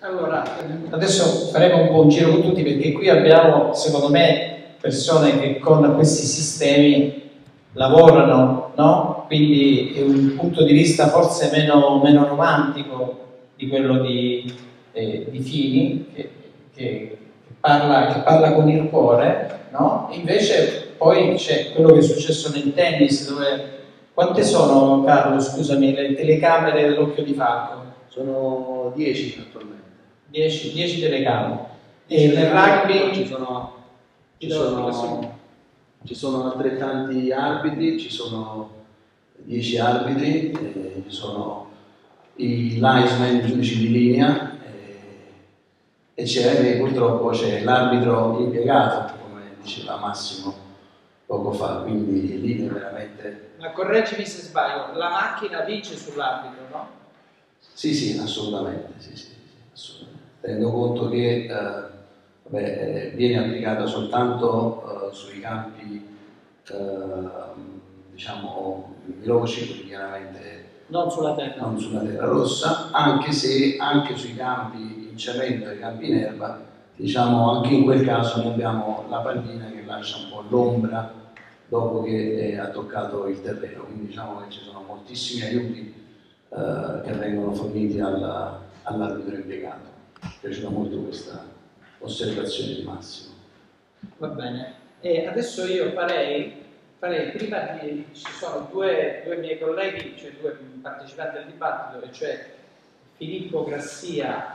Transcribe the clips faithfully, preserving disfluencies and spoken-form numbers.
Allora, adesso faremo un po' un giro con tutti, perché qui abbiamo, secondo me, persone che con questi sistemi lavorano, no? Quindi è un punto di vista forse meno, meno romantico di quello di, eh, di Fini, che, che, parla, che parla con il cuore, no? Invece poi c'è quello che è successo nel tennis, dove... Quante sono, Carlo, scusami, le telecamere dell'Occhio di Falco? Sono dieci attualmente. dieci telecamere. E nel rugby ci sono, ci, sono, ci sono altrettanti arbitri, ci sono dieci arbitri, eh, ci sono i linesman, i giudici di linea, eh, e c'è, purtroppo c'è l'arbitro impiegato, come diceva Massimo poco fa, quindi lì è veramente... Ma correggimi se sbaglio, la macchina vince sull'arbitro, no? Sì, sì, assolutamente, sì, sì, assolutamente. Tenendo conto che eh, vabbè, viene applicata soltanto eh, sui campi, eh, diciamo, biologici, chiaramente non sulla terra. non sulla terra rossa, anche se anche sui campi in cemento e campi in erba, diciamo, anche in quel caso noi abbiamo la pallina che lascia un po' l'ombra dopo che ha toccato il terreno, quindi diciamo che ci sono moltissimi aiuti eh, che vengono forniti alla, all'arbitro impiegato. Mi è piaciuta molto questa osservazione di Massimo. Va bene, e adesso io farei, farei prima di, ci sono due, due miei colleghi, cioè due partecipanti al dibattito, e cioè Filippo Grassia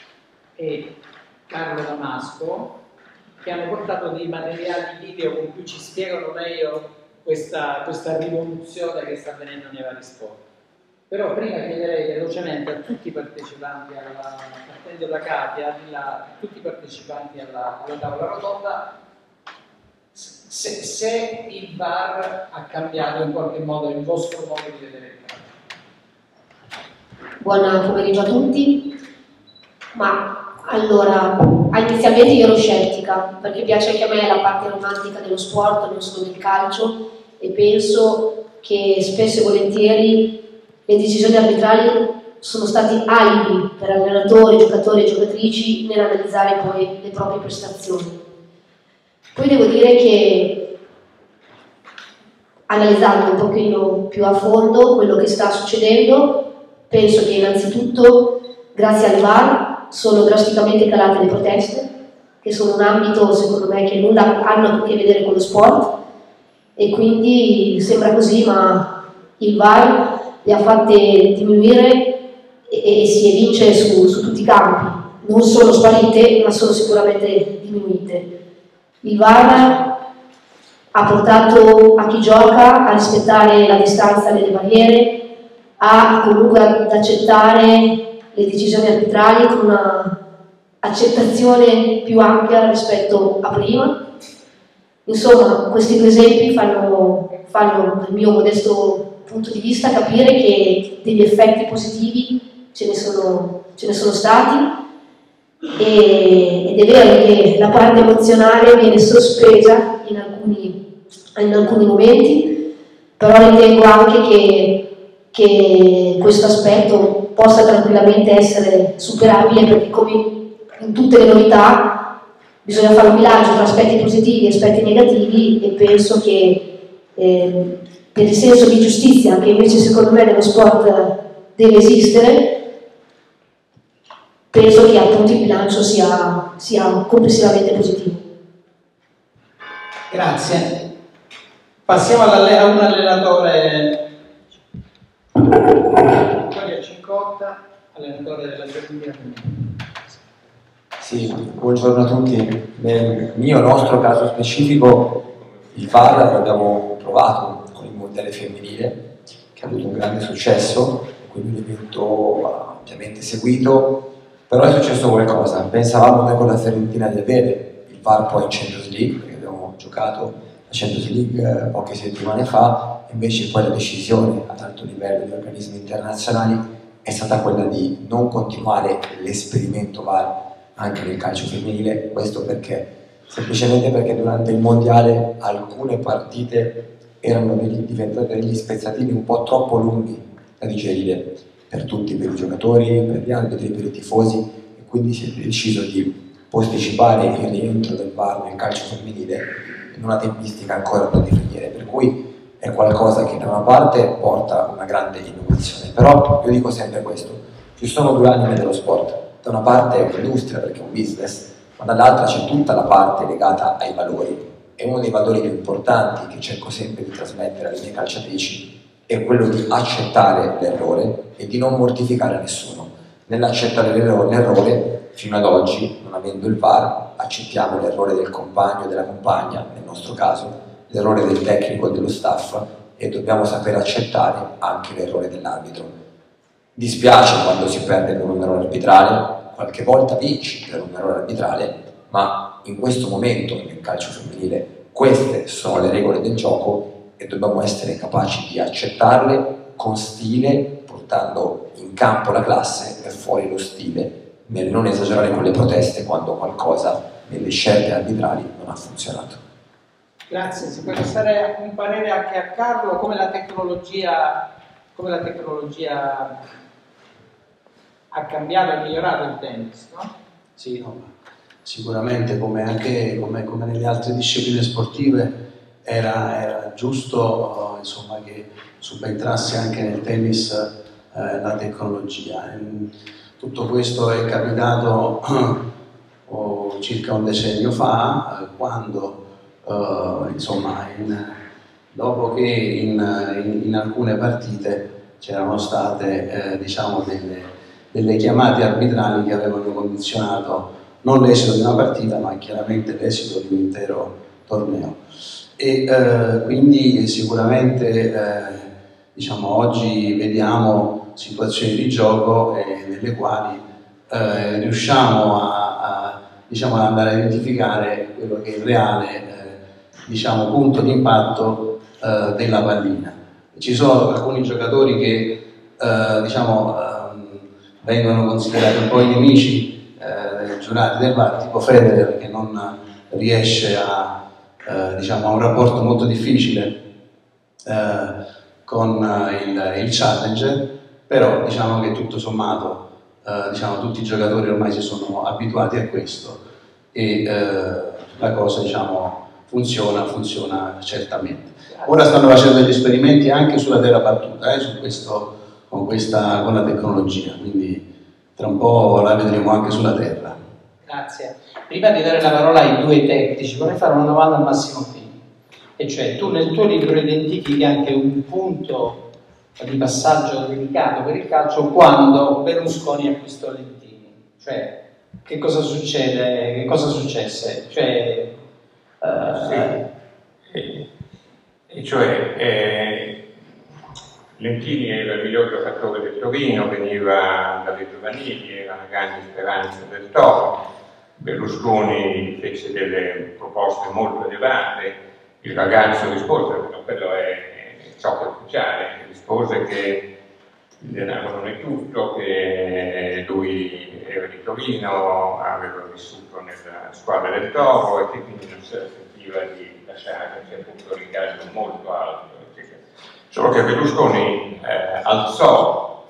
e Carlo Damasco, che hanno portato dei materiali video con cui ci spiegano meglio questa, questa rivoluzione che sta avvenendo nei vari sport. Però prima chiederei velocemente a tutti i partecipanti, alla, partendo da Katia, a tutti i partecipanti alla, alla tavola rotonda, se, se il V A R ha cambiato in qualche modo il vostro modo di vedere il calcio. Buon pomeriggio a tutti. Ma allora, inizialmente io ero scettica, perché piace anche a me la parte romantica dello sport, non solo del calcio, e penso che spesso e volentieri le decisioni arbitrali sono stati alibi per allenatori, giocatori e giocatrici nell'analizzare poi le proprie prestazioni. Poi devo dire che, analizzando un pochino più a fondo quello che sta succedendo, penso che innanzitutto, grazie al V A R, sono drasticamente calate le proteste, che sono un ambito, secondo me, che nulla hanno a che vedere con lo sport, e quindi sembra così, ma il V A R le ha fatte diminuire e, e si evince su, su tutti i campi. Non sono sparite, ma sono sicuramente diminuite. Il V A R ha portato a chi gioca a rispettare la distanza delle barriere, a comunque ad accettare le decisioni arbitrali con una accettazione più ampia rispetto a prima. Insomma, questi due esempi fanno, fanno, dal mio modesto punto di vista, capire che degli effetti positivi ce ne sono, ce ne sono stati, e, ed è vero che la parte emozionale viene sospesa in alcuni, in alcuni momenti, però ritengo anche che, che questo aspetto possa tranquillamente essere superabile, perché come in tutte le novità bisogna fare un bilancio tra aspetti positivi e aspetti negativi, e penso che eh, per il senso di giustizia, che invece secondo me nello sport deve esistere, penso che appunto il bilancio sia, sia complessivamente positivo. Grazie. Passiamo a un allenatore. Vittorio Cincotta, allenatore della Germania. Sì, buongiorno a tutti. Nel mio nostro caso specifico il V A R l'abbiamo provato con il mondiale femminile, che ha avuto un grande successo, quindi un evento ampiamente seguito, però è successo qualcosa. Pensavamo noi con la Fiorentina di avere il V A R poi in Champions League, perché abbiamo giocato la Champions League poche settimane fa, invece poi la decisione ad alto livello degli organismi internazionali è stata quella di non continuare l'esperimento V A R anche nel calcio femminile. Questo perché? Semplicemente perché durante il mondiale alcune partite erano degli, diventate degli spezzatini un po' troppo lunghi da digerire per tutti, per i giocatori, per gli arbitri, per i tifosi, e quindi si è deciso di posticipare il rientro del V A R nel calcio femminile in una tempistica ancora da definire, per cui è qualcosa che da una parte porta una grande innovazione, però io dico sempre questo, ci sono due anime dello sport, da una parte è un'industria perché è un business, ma dall'altra c'è tutta la parte legata ai valori, e uno dei valori più importanti che cerco sempre di trasmettere alle mie calciatrici è quello di accettare l'errore e di non mortificare nessuno. Nell'accettare l'errore, fino ad oggi, non avendo il V A R, accettiamo l'errore del compagno o della compagna, nel nostro caso, l'errore del tecnico e dello staff, e dobbiamo sapere accettare anche l'errore dell'arbitro. Dispiace quando si perde per un errore arbitrale, qualche volta vinci per un errore arbitrale, ma in questo momento nel calcio femminile queste sono le regole del gioco e dobbiamo essere capaci di accettarle con stile, portando in campo la classe e fuori lo stile, nel non esagerare con le proteste quando qualcosa nelle scelte arbitrali non ha funzionato. Grazie, si può passare un parere anche a Carlo, come la tecnologia, come la tecnologia ha cambiato e migliorato il tennis, no? Sì, no, sicuramente come anche come, come nelle altre discipline sportive era, era giusto uh, insomma, che subentrasse anche nel tennis uh, la tecnologia. E tutto questo è capitato uh, circa un decennio fa, uh, quando uh, insomma, in, dopo che in, in, in alcune partite c'erano state eh, diciamo delle, delle chiamate arbitrali che avevano condizionato non l'esito di una partita, ma chiaramente l'esito di un intero torneo. E eh, quindi sicuramente eh, diciamo, oggi vediamo situazioni di gioco eh, nelle quali eh, riusciamo a, a, diciamo, ad andare a identificare quello che è il reale eh, diciamo, punto di impatto eh, della pallina. Ci sono alcuni giocatori che eh, diciamo, eh, vengono considerati un po' i nemici eh, giurati del V A R, tipo Federer, che non riesce a Eh, diciamo, ha un rapporto molto difficile eh, con eh, il, il challenger, però diciamo che tutto sommato eh, diciamo, tutti i giocatori ormai si sono abituati a questo e eh, la cosa diciamo, funziona, funziona certamente. Ora stanno facendo degli esperimenti anche sulla terra battuta, eh, su questo, con, questa, con la tecnologia, quindi tra un po' la vedremo anche sulla terra. Grazie. Prima di dare la parola ai due tecnici, vorrei fare una domanda a Massimo Fini. E cioè, tu nel tuo libro identifichi anche un punto di passaggio dedicato per il calcio quando Berlusconi acquistò Lentini. Cioè, che cosa succede? Che cosa successe? Cioè, uh, sì. e, e cioè, eh, Lentini era il miglior giocatore del Torino, veniva dalle giovanili, era una grande speranza del Toro. Berlusconi fece delle proposte molto elevate, il ragazzo rispose, però quello è ciò che è ufficiale, rispose che il denaro non è tutto, che lui era di Torino, aveva vissuto nella squadra del Toro e che quindi non si sentiva di lasciare, c'è appunto un ingaggio molto alto. Eccetera. Solo che Berlusconi eh, alzò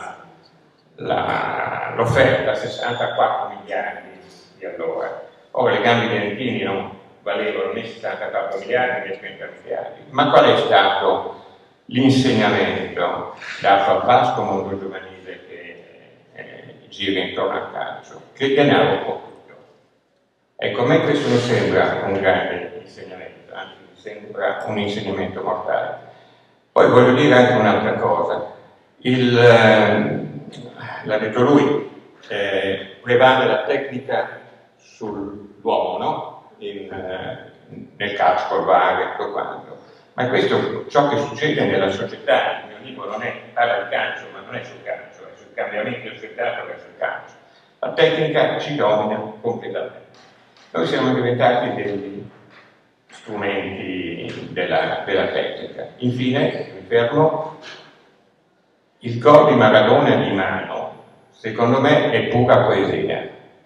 l'offerta a sessantaquattro miliardi di allora. Ora le gambe di Lentini non valevano né sessantaquattro miliardi né trenta miliardi. Ma qual è stato l'insegnamento dato al vasto mondo giovanile che eh, gira intorno al calcio? Che il denaro può tutto. Ecco, a me questo mi sembra un grande insegnamento, anzi mi sembra un insegnamento mortale. Poi voglio dire anche un'altra cosa. Il, eh, l'ha detto lui, eh, prevale la tecnica sull'uomo, no? In, eh, nel calcio col V A R e tutto quanto. Ma questo è ciò che succede nella società. Il mio libro non è, parla di calcio, ma non è sul calcio, è sul cambiamento societario verso il calcio. La tecnica ci domina completamente. Noi siamo diventati degli strumenti della, della tecnica. Infine, mi fermo, il gol di Maradona di mano, secondo me, è pura poesia.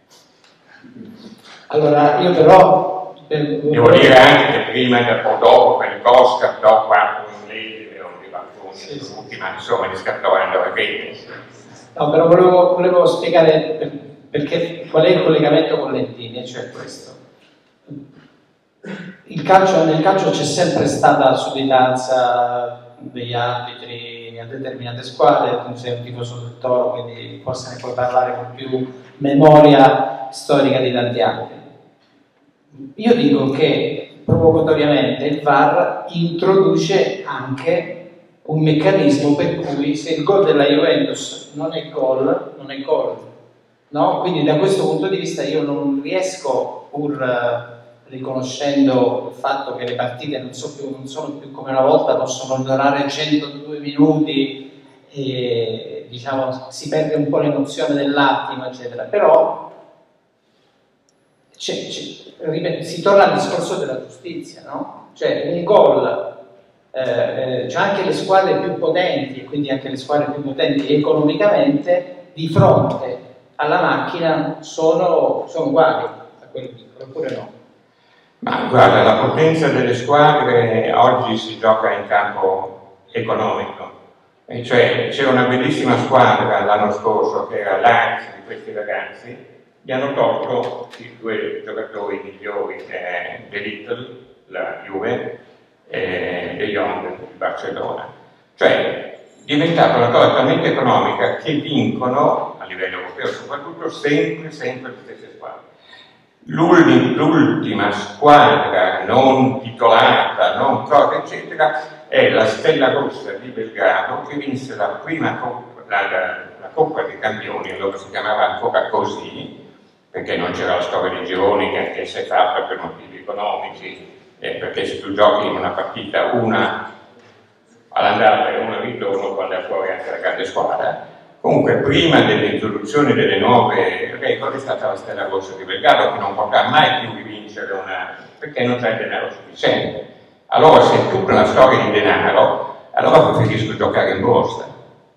Allora, io però... Devo dire anche che prima e dopo, per il gol scattò quattro inglesi o di balconi, sì, sì. Ma insomma, li scattò e andò a rete. No, però volevo, volevo spiegare per, perché qual è il collegamento con Lentini? Cioè questo. Il calcio, nel calcio c'è sempre stata sudditanza degli arbitri a determinate squadre, tu sei un tifoso del Toro, quindi forse ne puoi parlare con più memoria storica di tanti altri. Io dico che provocatoriamente il V A R introduce anche un meccanismo per cui se il gol della Juventus non è gol, non è gol, no? Quindi da questo punto di vista io non riesco, pur riconoscendo il fatto che le partite non, so più, non sono più come una volta, possono durare centodue minuti e diciamo si perde un po' l'emozione dell'attimo, eccetera, però c'è, c'è, ripeto, si torna al discorso della giustizia, no? Cioè un gol, eh, eh, c'è anche le squadre più potenti, e quindi anche le squadre più potenti economicamente, di fronte alla macchina sono, sono uguali a quello piccolo, oppure no? Ma guarda, la potenza delle squadre oggi si gioca in campo economico, e cioè c'era una bellissima squadra l'anno scorso che era l'Ajax di questi ragazzi, gli hanno tolto i due giocatori migliori, eh, De Little, la Juve, e De Jong, il Barcellona. Cioè è diventata una cosa talmente economica che vincono a livello europeo soprattutto sempre, sempre le stesse squadre. L'ultima squadra non titolata, non cosa eccetera, è la Stella Rossa di Belgrado, che vinse la prima Coppa, la, la, la Coppa dei Campioni, allora si chiamava ancora così, perché non c'era la storia di gironi che anche si è fatta per motivi economici, eh, perché se tu giochi in una partita una all'andata e una al ritorno, quando è fuori anche la grande squadra. Comunque, prima dell'introduzione delle nuove regole è stata la Stella Rossa di Belgrado, che non potrà mai più rivincere una, perché non c'è denaro sufficiente. Allora, se è tutta una storia di denaro, allora preferisco giocare in borsa.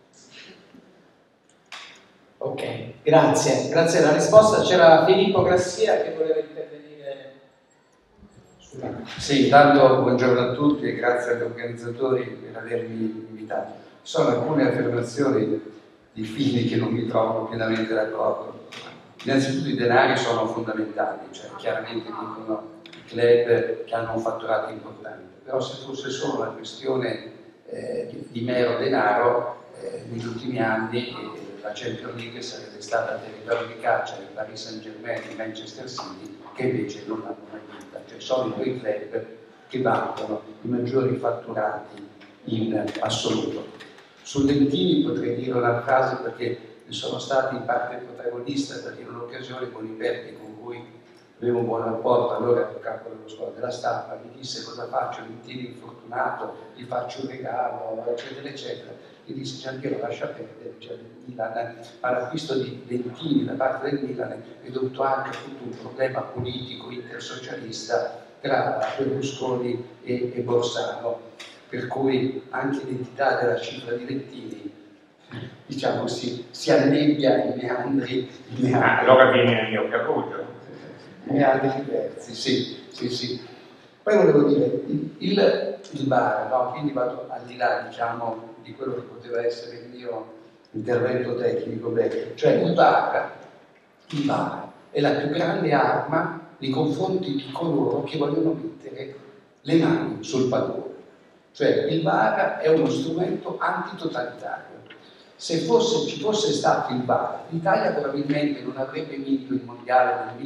Ok, grazie. Grazie alla risposta. C'era Filippo Grassia che voleva intervenire sulla... Sì, intanto buongiorno a tutti e grazie agli organizzatori per avermi invitato. Ci sono alcune affermazioni di Fini che non mi trovano pienamente d'accordo. Innanzitutto i denari sono fondamentali, cioè chiaramente dicono i club che hanno un fatturato importante, però se fosse solo una questione eh, di, di mero denaro, eh, negli ultimi anni eh, la Champions League sarebbe stata il territorio di caccia del Paris Saint-Germain e Manchester City, che invece non hanno mai vinta, cioè sono i due club che vantano i maggiori fatturati in assoluto. Su Lentini potrei dire una frase perché ne sono stato in parte protagonista, perché in un'occasione con Liberti, con cui avevo un buon rapporto, allora ero capo dello scuola della stampa, mi disse cosa faccio, Lentini infortunato, gli faccio un regalo, eccetera, eccetera. Gli disse Gianpiero lascia perdere, cioè, Milan, all'acquisto di Lentini da parte del Milan è dovuto anche a tutto un problema politico intersocialista tra Berlusconi e, e Borsano, per cui anche l'entità della cifra di Lentini, diciamo, si, si annebbia in meandri, in meandri. Ah, allora viene nel mio cappuccio. Meandri diversi, sì, sì, sì. Poi volevo dire, il, il, il V A R, no? Quindi vado al di là, diciamo, di quello che poteva essere il mio intervento tecnico, beh, cioè il V A R, il V A R è la più grande arma nei confronti di coloro che vogliono mettere le mani sul pallone. Cioè il V A R è uno strumento antitotalitario. Se fosse, ci fosse stato il V A R, l'Italia probabilmente non avrebbe vinto il mondiale del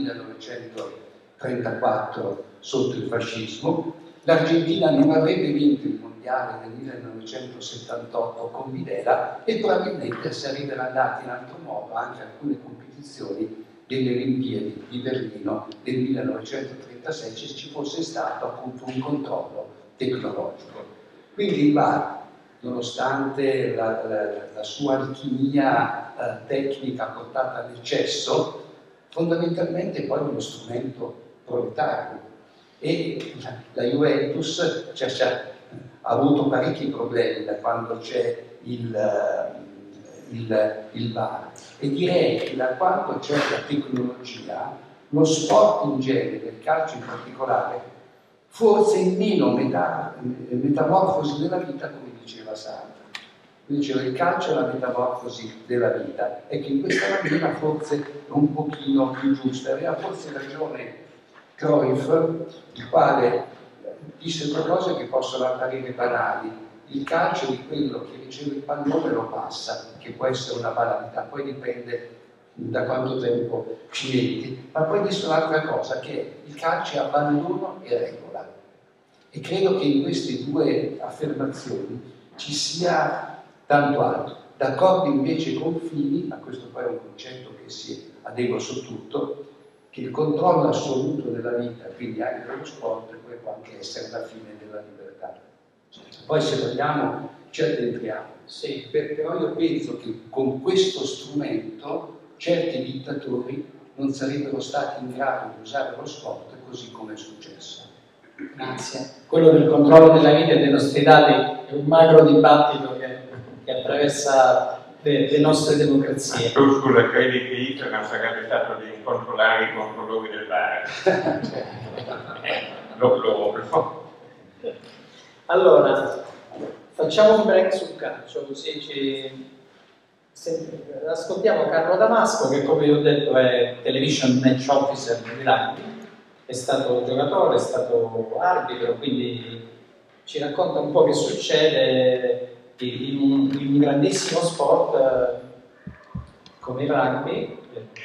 millenovecentotrentaquattro sotto il fascismo, l'Argentina non avrebbe vinto il mondiale del millenovecentosettantotto con Videla e probabilmente sarebbero andate in altro modo anche alcune competizioni delle Olimpiadi di Berlino del millenovecentotrentasei se ci fosse stato appunto un controllo tecnologico. Quindi il V A R, nonostante la, la, la sua alchimia eh, tecnica portata all'eccesso, fondamentalmente poi è uno strumento proletario. E la, la Juventus cioè, cioè, ha avuto parecchi problemi da quando c'è il, il, il V A R. E direi che da quando c'è la tecnologia, lo sport in genere, il calcio in particolare, forse è meno meta, metamorfosi della vita, come diceva Sandra. Quindi dicevo, il calcio è la metamorfosi della vita, e che in questa maniera forse è un pochino più giusta. Aveva forse ragione Cruyff, il quale disse due cose che possono apparire banali. Il calcio di quello che riceve il pallone lo passa, che può essere una banalità, poi dipende da quanto tempo ci metti, ma poi disse un'altra cosa, che il calcio è abbandono e regola. E credo che in queste due affermazioni ci sia tanto altro. D'accordo invece con Fini, ma questo poi è un concetto che si adegua su tutto, che il controllo assoluto della vita, quindi anche dello sport, poi può anche essere la fine della libertà. Poi se vogliamo ci addentriamo. Sì, però io penso che con questo strumento certi dittatori non sarebbero stati in grado di usare lo sport così come è successo. Grazie. Quello del controllo della vita e dei nostri dati è un magro dibattito che, che attraversa le, le nostre democrazie. Tu scusa, credi che Instagram sarebbe stato di controllare i controllori del bar? lo, lo, lo. Allora, facciamo un break sul calcio, così ci... ascoltiamo Carlo Damasco, che come vi ho detto è Television Match Officer di rugby, è stato giocatore, è stato arbitro, quindi ci racconta un po' che succede in un, in un grandissimo sport come il rugby.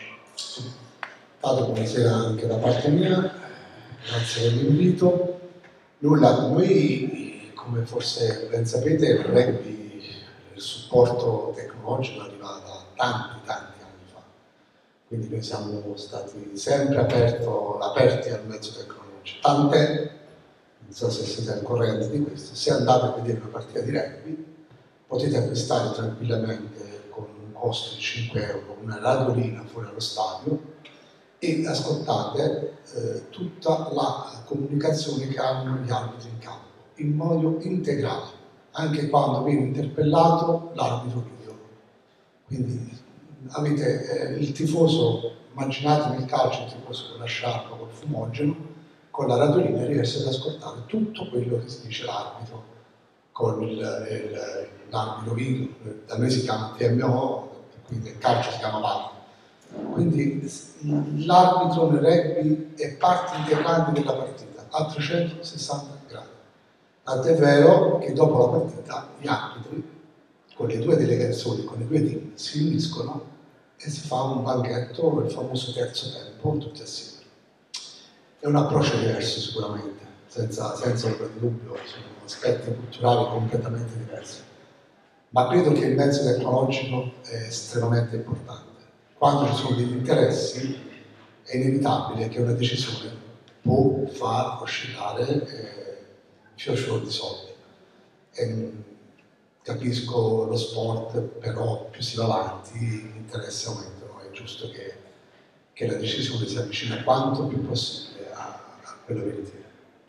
Tanto buonasera anche da parte mia, grazie dell'invito. Nulla, noi come forse ben sapete il rugby, il supporto tecnologico arriva da tanti tanti anni fa, quindi noi siamo stati sempre aperto, aperti al mezzo tecnologico, tant'è, non so se siete al corrente di questo, se andate a vedere una partita di rugby potete acquistare tranquillamente con un costo di cinque euro una radiolina fuori allo stadio e ascoltate eh, tutta la comunicazione che hanno gli arbitri in campo in modo integrale, anche quando viene interpellato l'arbitro video. Quindi avete eh, il tifoso, immaginate nel calcio il tifoso con la sciarpa, col fumogeno, con la radiolina riesce ad ascoltare tutto quello che si dice l'arbitro con l'arbitro video. Da noi si chiama T M O, quindi il calcio si chiama V A R. Quindi l'arbitro nel rugby è parte integrante della partita a trecentosessanta gradi. Tant'è vero che dopo la partita gli arbitri, con le due delegazioni, con i due team, si uniscono e si fa un banchetto, il famoso terzo tempo, tutti assieme. È un approccio diverso sicuramente, senza, senza ombra di dubbio, sono aspetti culturali completamente diversi. Ma credo che il mezzo tecnologico è estremamente importante. Quando ci sono degli interessi è inevitabile che una decisione può far oscillare eh, fior fior di soldi. E, capisco lo sport, però più si va avanti gli interessi aumentano, è giusto che, che la decisione si avvicini quanto più possibile a, a quello veritiero.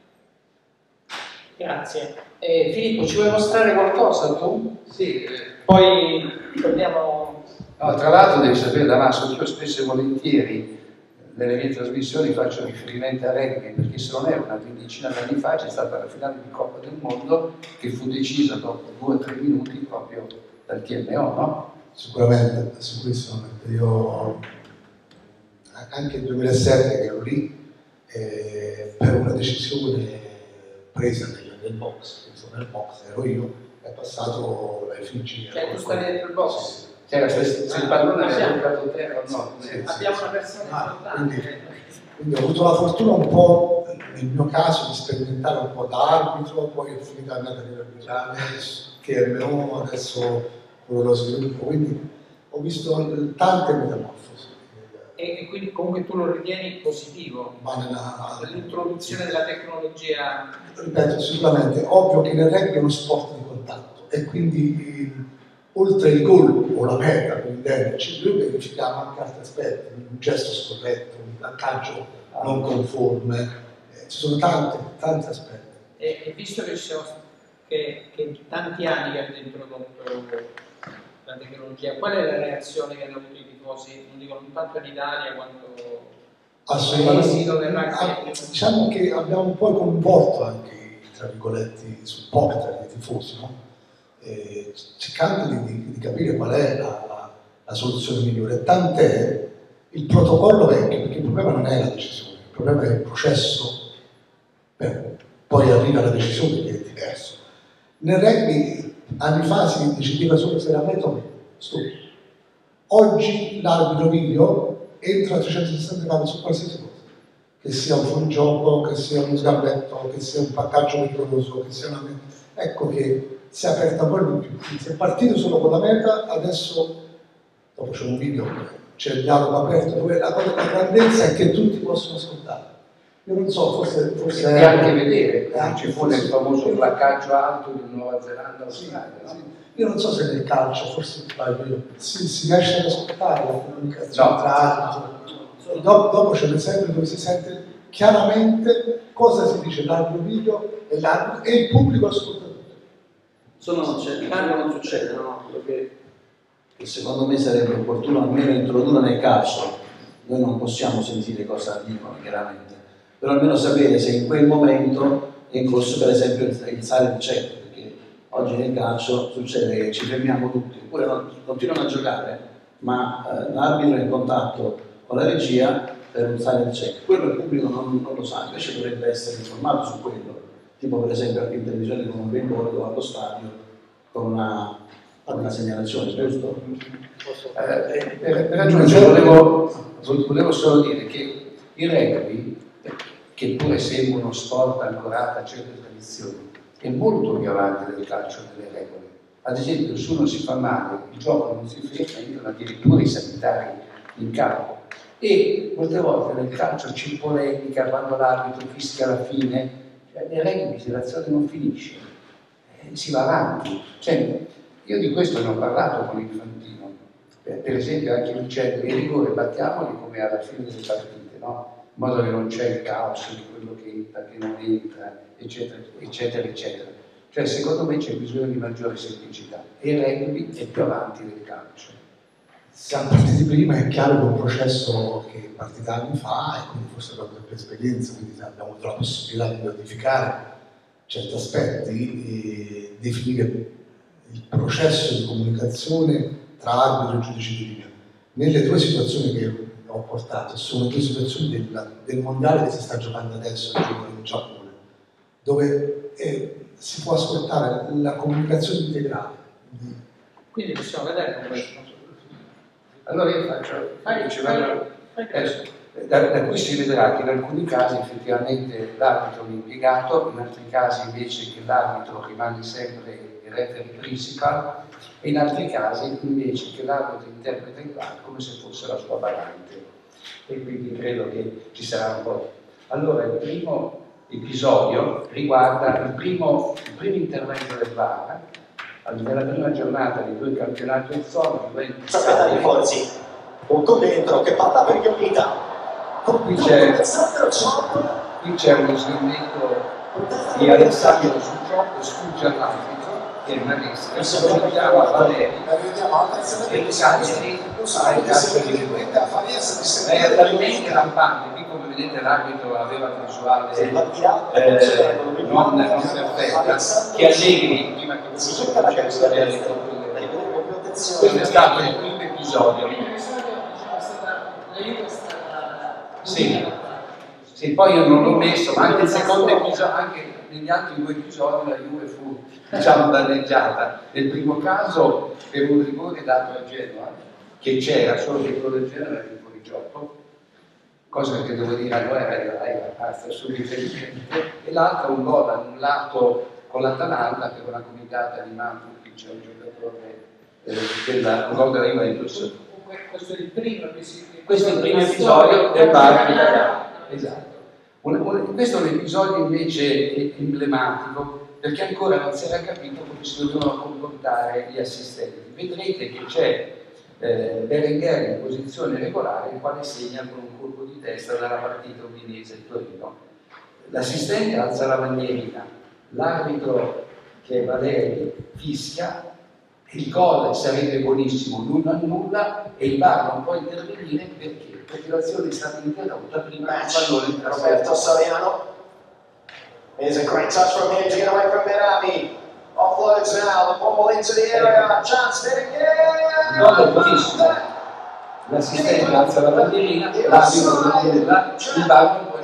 Grazie. Eh, Filippo, ci vuoi mostrare qualcosa tu? Sì. Poi torniamo... No, tra l'altro devi sapere, Damasco, io spesso e volentieri nelle mie trasmissioni faccio riferimento a rugby, perché se non è una quindicina d'anni fa c'è stata la finale di Coppa del Mondo che fu decisa dopo due o tre minuti proprio dal T M O, no? Sicuramente, su questo io anche nel duemilasette che ero lì, eh, per una decisione presa nel, nel box, insomma, nel box ero io, è passato ai figli. Cioè tu stavi dentro il box? Sì. Cioè, se, se il pallone aveva toccato terra o no? Sì, sì, abbiamo sì, una persona ah, importante. Quindi, quindi ho avuto la fortuna un po', nel mio caso, di sperimentare un po' da arbitro, poi ho finito la mia carriera arbitrale, T M O, adesso quello dello sviluppo, quindi ho visto tante metamorfosi. E, e quindi comunque tu lo ritieni positivo? L'introduzione della tecnologia? Ripeto, sicuramente, ovvio che nel rugby è uno sport di contatto e quindi oltre il gol o la meta, quindi noi verifichiamo anche altri aspetti, un gesto scorretto, un placcaggio non conforme, eh, ci sono tanti, tanti aspetti. E, e visto che, ci sono, che, che in tanti anni che avete introdotto la tecnologia, qual è la reazione che hanno avuto i tifosi, non dico non tanto in Italia quanto Assolutamente. dove rugby? Diciamo che abbiamo un po' coinvolto anche i, tra virgolette, i supporter, i tifosi, no? eh, cercando di, di, di capire qual è la, la, la soluzione migliore. Tant'è il protocollo vecchio, perché il problema non è la decisione, il problema è il processo, beh, poi arriva la decisione che è diverso. Nel rugby anni fa si decideva solo se era meta o meno, stop. Oggi l'arbitro video entra a trecentosessanta gradi su qualsiasi cosa, che sia un fuorigioco, che sia uno sgambetto, che sia un paccaggio pericoloso, che sia una... Ecco che si è aperta quello in più. Si è partito solo con la meta, adesso, dopo c'è un video, c'è il dialogo aperto, dove la, cosa, la grandezza è che tutti possono ascoltare. Io non so, forse... forse e anche vedere, eh, ci fu il famoso placcaggio alto di Nuova Zelanda Australia, no? Sì. Io non so se nel calcio, forse io, si, si riesce ad ascoltare la comunicazione no. tra arbitri. Dopo, dopo c'è l'esempio dove si sente chiaramente cosa si dice l'arbitro video e l'arbitro e il pubblico ascolta tutto. Sono, cioè, in Italia non succede, no? Perché che secondo me sarebbe opportuno almeno introdurre nel calcio. Noi non possiamo sentire cosa dicono chiaramente, però almeno sapere se in quel momento è in corso per esempio il silent check. Oggi nel calcio succede che ci fermiamo tutti, oppure non, continuano a giocare, ma eh, l'arbitro è in contatto con la regia per un silent check. Quello il pubblico non, non lo sa, invece dovrebbe essere informato su quello, tipo per esempio anche in televisione con un paintball o allo stadio con una, con una segnalazione, giusto? Eh, per, per aggiungere, volevo, volevo solo dire che il rugby, che pure sembra uno sport ancorato a certe tradizioni, è molto più avanti del calcio delle regole. Ad esempio, se uno si fa male, il gioco non si ferma, entrano addirittura i sanitari in campo. E molte volte nel calcio c'è polemica quando l'arbitro fischia alla fine, cioè, nel rugby l'azione non finisce, eh, si va avanti. Cioè, io di questo ne ho parlato con Infantino, per, per esempio anche dicendo che i rigori battiamoli come alla fine delle partite, no? In modo che non c'è il caos di quello che entra, che non entra, eccetera, eccetera, eccetera. Cioè, secondo me c'è bisogno di maggiore semplicità e il rugby è più avanti del calcio. Siamo partiti prima, è chiaro che è un processo che è partito anni fa e quindi forse abbiamo più esperienza, quindi abbiamo avuto la possibilità di modificare certi aspetti e definire il processo di comunicazione tra arbitro e giudice di linea. Nelle due situazioni che ho portato sono due situazioni del, del mondiale che si sta giocando adesso in Giappone, dove eh, si può ascoltare la comunicazione integrale. Quindi possiamo vedere come... Allora io faccio, fai, ci vado, adesso, da, da qui si vedrà che in alcuni casi effettivamente l'arbitro è impiegato, in altri casi invece che l'arbitro rimane sempre il referee principal, e in altri casi invece che l'arbitro interpreta il V A R come se fosse la sua badante. E quindi credo che ci sarà un po'. Allora il primo episodio riguarda il primo, il primo intervento del V A R nella prima giornata dei due campionati del Zona. Sapete di Forzi, un commento che parla per Ionita. Qui c'è, qui c'è uno sgambetto di Alessandro sul gioco, sfugge all'arbitro, che è una destra, si chiama Valeri, e il Cagliari ha il calcio di rigore. È talmente lampante, qui come vedete l'arbitro aveva la visuale eh, non, non perfetta, che Allegri, prima che fosse successo, aveva detto questo è stato il primo episodio. Sì, sì, poi io non l'ho messo, ma anche il secondo episodio, anche negli altri due episodi la Juve fu, diciamo, danneggiata. Nel primo caso per un rigore dato a Genoa, che c'era, solo che quello del Genoa era il fuorigioco, cosa che devo dire a noi era la pazza subito evidente, e l'altro un gol annullato con l'Atalanta per una comitata di Manfred, c'è un giocatore eh, della, un gol della Juventus. Questo è il primo episodio. Questo è il primo episodio del V A R italiano. Esatto. Un, un, questo è un episodio invece emblematico perché ancora non si era capito come si dovevano comportare gli assistenti. Vedrete che c'è eh, Berenguer in posizione regolare, il quale segna con un colpo di testa dalla partita Udinese-Torino. L'assistente alza la bandierina, l'arbitro, che è Valeri, fischia. Il gol sarebbe buonissimo, lui non nulla e il V A R non può intervenire perché? Perché l'azione è stata interrotta prima che il pallone entrasse. Roberto Soriano. Here's a great touch from here to get away from Berabi. Offloads now, the ball into the area, chance heading in! Gol buonissimo. L'assistente alza la bandierina, l'arbitro non nulla, il Barco poi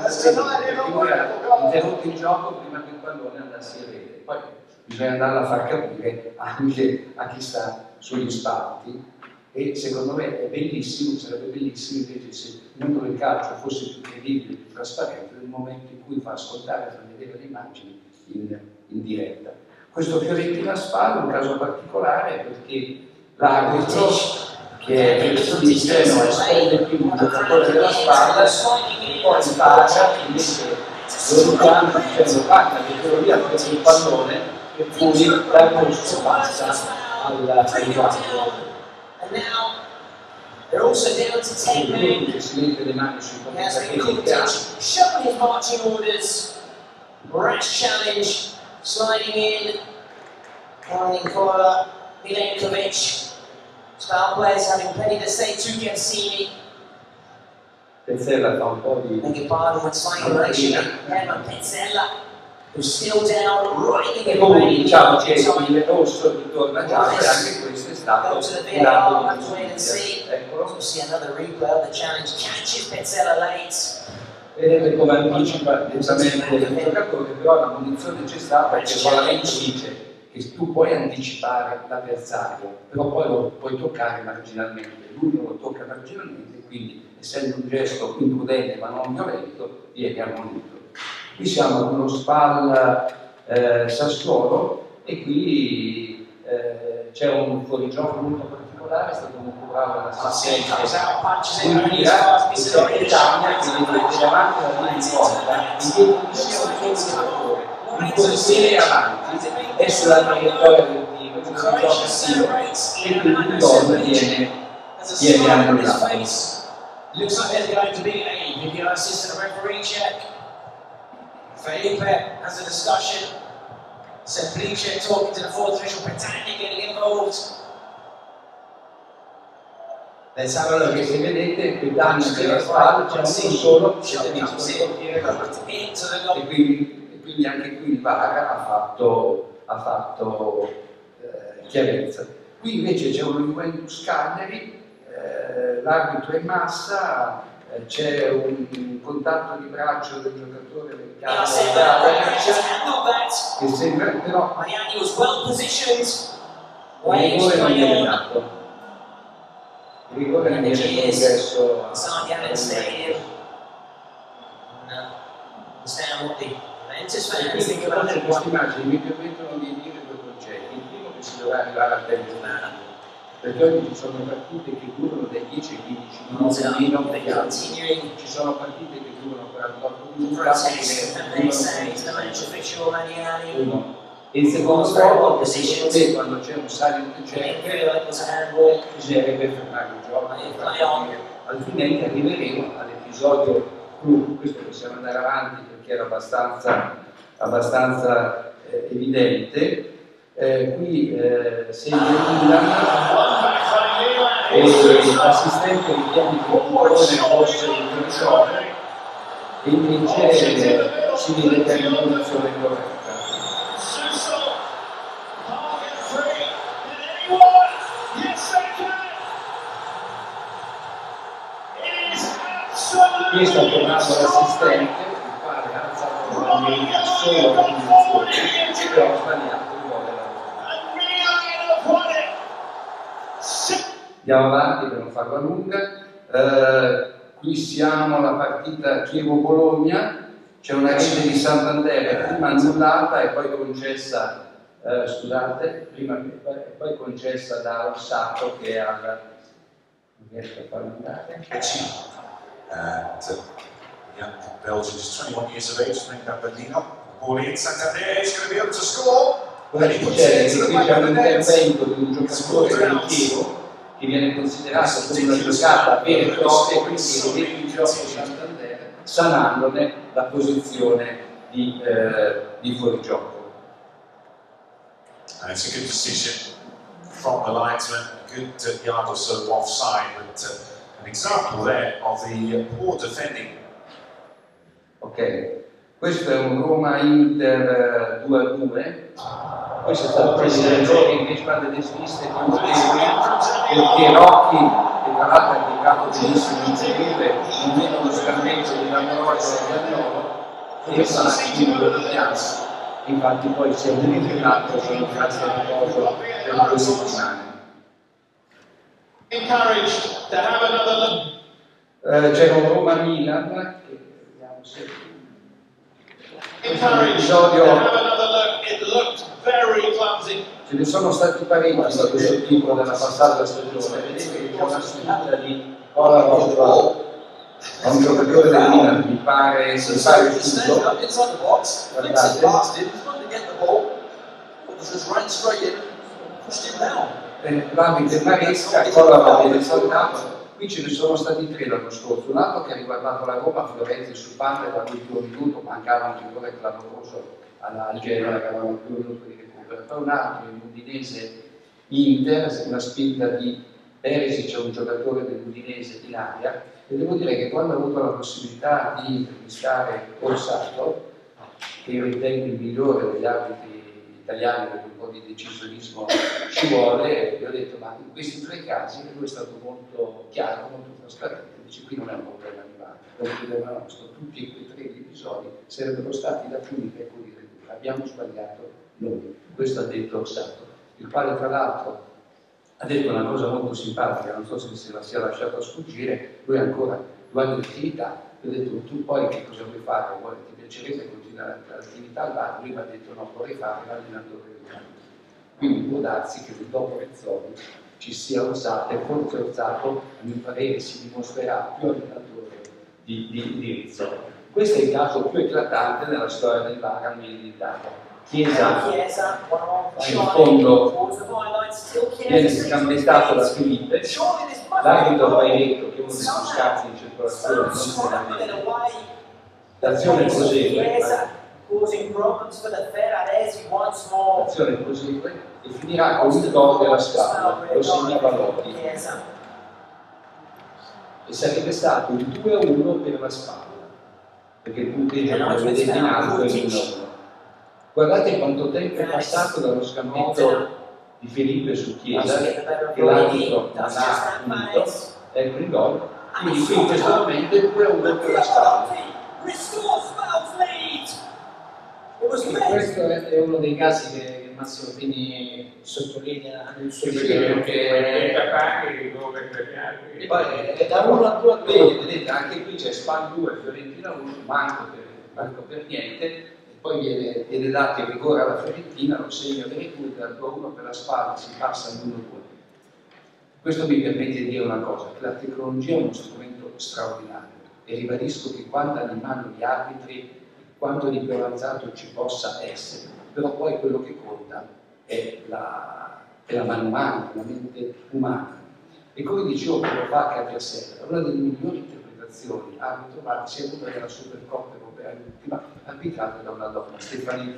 ha interrotto il gioco prima che il pallone andasse in rete. Poi bisogna andarla a far capire anche a chi sta sugli spalti, e secondo me è bellissimo, sarebbe bellissimo invece se il mondo del calcio fosse più credibile, più trasparente nel momento in cui fa ascoltare e fa vedere le immagini in, in diretta. Questo Fiorentina Spal è un caso particolare perché l'arbitro, che è il di Genoa, espone più un giocatore della spalla, poi spara, invece lo richiama dicendo guarda che quello lì ha preso il pallone e poi dal posto passa al riguardo. They're also down to ten men. He has been cooked in, showing his marching orders. Rash challenge, sliding in, finding Kola, Milenkovic. Spal players having plenty to say to Gensini. Pezzella fa un po' di... Beg your pardon, when slightly direction, Herman Pezzella, who's still down, riding E in poi pain. diciamo che il rosso ritorna già, e anche questo è stato un grado di giustizia. Eccolo. We'll see another replay of the challenge. Catches Pezzella late. Vedete come anticipa lentamente il giocatore, però la munizione c'è stata perché il regolamento dice che tu puoi anticipare l'avversario, però poi lo puoi toccare marginalmente. Lui non lo tocca marginalmente, quindi essendo un gesto imprudente ma non violento, viene ammonito. Qui siamo ad uno Spal eh, Sassuolo e qui eh, c'è un fuorigioco molto particolare, è stato molto bravo l'assistente Ultira, il Capitania che vedete davanti alla linea di porta, indietro di sé un solo giocatore, il portiere avanti, è sulla traiettoria del tiro, il gioco attivo e quindi il gol viene, viene annullato. Looks like there's going to be a video assistant referee check. Felipe has a discussion. Semplice talking to the fourth official, Petagna getting involved. Let's have a look. Perché se vedete Petagna della spalla c'è uno solo che è il portiere davanti. E quindi, e quindi anche qui il V A R ha fatto, ha fatto eh, chiarezza. Qui invece c'è uno Juventus Cagliari. Eh, l'arbitro è in massa, eh, c'è un, un contatto di braccio del giocatore del Cagliari che sembra però Mariani was well positioned. il rigore non viene dato, il rigore non viene concesso inside the Allen Stadium. Understand what the Juventus fans think about in it. queste immagini mi permettono di dire due concetti. Il primo che si dovrà arrivare al tempo finale, perché oggi ci sono partite che durano dai dieci ai quindici minuti, non degli altri. Ci sono partite che durano quarantotto minuti, uno. E il secondo gioco, secondo me, quando c'è un silent check, bisognerebbe fermare il gioco, altrimenti arriveremo all'episodio clou. Questo possiamo andare avanti perché era abbastanza, abbastanza eh, evidente. Eh, qui eh, segue Milan e l'assistente ritiene che il pallone fosse il gioco e invece eh, si vede che è una posizione corretta. Qui sta tornando l'assistente, il quale ha alzato la bandierina solo la posizione, però ha sbagliato. Andiamo avanti per non farla lunga. Eh, qui siamo alla partita Chievo-Bologna, c'è una rete di Santander prima annullata e poi concessa, eh, scusate, prima e poi concessa da Orsato che è al... non riesco a farlo andare. And uh, young Belgian is twenty-one years of age, named Bellino. Ball in, Santander is going to be able to score. Come succede che qui c'è un intervento di un giocatore del Chievo che viene considerato come una giocata vera e propria, quindi rivede il gioco Santander sanandone la posizione di, eh, di fuorigioco. And it's a good decision from the linesman, a good uh, yard or so offside, but uh, an example there of the uh, poor defending. Ok, questo è un Roma-Inter due a due. Poi c'è stato il presidente che invece va delle sviste di un perché Rocchi, che tra l'altro ha indicato benissimo in interviste, non meno lo scambio di Lamoroso e Zagnolo, e sarà in due piani. Infatti poi si è unificato sono grazie al riposo per due settimane. Encouraged to have another look. Eh, c'era un Roma-Milan che vediamo se Encouraged to have another look. It looked very clumsy. ce ne sono stati parecchi da questo tipo nella passata stagione. Vedete che c'è una sfida di Ola Rosva a un giocatore del Milan, mi pare si pare tutto. Guardate. Eh, l'arbitro Maresca, Collava viene saltato. Qui ce ne sono stati tre l'anno scorso, un altro che ha riguardato la Roma, Florenzi su Pande dall'ultimo minuto, mancava un giocatore clamoroso al Genoa, che aveva più minuto di recupero, poi un altro in Udinese Inter, una spinta di Perisic, un giocatore dell'Udinese in aria, e devo dire che quando ho avuto la possibilità di intervistare Orsato, che io ritengo il migliore degli arbitri italiani, perché un po' di decisionismo ci vuole, e ho detto ma in questi tre casi lui è stato molto chiaro, molto trasparente, dice qui non è un problema di V A R, è un problema nostro, tutti e quei tre episodi sarebbero stati da punire e pulire, abbiamo sbagliato noi, questo ha detto Orsato, il quale tra l'altro ha detto una cosa molto simpatica, non so se se la sia lasciata sfuggire, lui ancora due anni di attività, gli ho detto tu poi che cosa vuoi fare, vuoi, ti piacerebbe continuare l'attività al bar, lui mi ha detto no, vorrei fare l'allenatore del campo. Quindi può darsi che dopo Rezzoli ci sia Orsato e forse Orsato, a mio parere, si dimostrerà più allenatore di, di, di Rezzoli. Questo è il caso più eclatante nella storia del bar al Milan d'Italia. Chiesa, in fondo viene scambettato da Felipe, l'arbitro Pairetto, che è uno dei più scarsi in circolazione, non se la vede. L'azione prosegue, l'azione prosegue e finirà con il gol della squadra, lo segna Ballotti. E sarebbe stato il due a uno per la Spalla, perché il punteggio che vedete in alto è il uno a uno. Guardate quanto tempo è passato dallo scambetto di Felipe su Chiesa, che l'arbitro non ha punito, ecco il gol, quindi qui in questo momento è due a uno per la Spalla. Questo è uno dei casi che Massimo Fini sottolinea nel suo libro, che è capace dove premiare. E poi è da uno a due a due, vedete, anche qui c'è Spal due, Fiorentina uno, manco per, manco per niente. Poi viene, viene dato il rigore alla Fiorentina, lo segna Veretout, dal due a uno per la Spalla si passa all'uno a due. Questo mi permette di dire una cosa, che la tecnologia è uno strumento straordinario e ribadisco che quando hanno in mano gli arbitri, quanto di più avanzato ci possa essere, però poi quello che conta è la, è la mano umana, la mente umana. E come dicevo poco fa a Capiasera, una delle migliori interpretazioni arbitro VAR si è avuta nella Supercoppa europea, l'ultima, arbitrata da una donna, Stefania